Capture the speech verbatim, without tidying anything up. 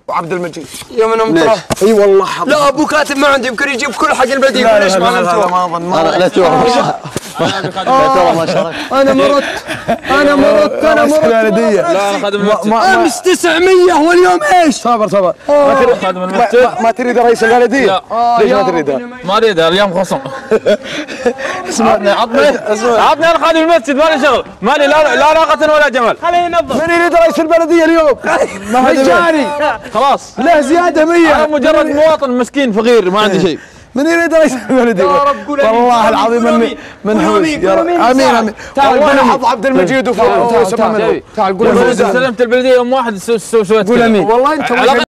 وعبد المجيد. يا من امطره. اي والله حظ. لا ابو كاتب ما عندي، يمكن يجيب كل حق البلديه. يقول ليش ما علمتوه؟ ما اظن. انا لا توه ما شارك. انا مرضت انا مرضت انا مرضت. لا انا خادم المسجد. امس تسعمية واليوم ايش؟ صبر صبر. ما تريد خادم المسجد؟ ما تريد رئيس البلديه؟ لا. ليش ما تريدها؟ ما اريدها اليوم خصم. اسمعني عطني عطني انا خادم المسجد مالي شغل، مالي لا لا راقة ولا جمل. خليه ينظف. من يريد رئيس البلديه اليوم؟ مجاني. خلاص لا زياده مية. انا مجرد مواطن مسكين فقير ما عندي شيء. من يريد رئيس البلديه؟ يا رب قول امين. والله العظيم اني منحوس. يا رب امين امين. والله حظ عبد المجيد وفوز. تعال قول استلمت البلديه يوم واحد سويت قول امين. والله انت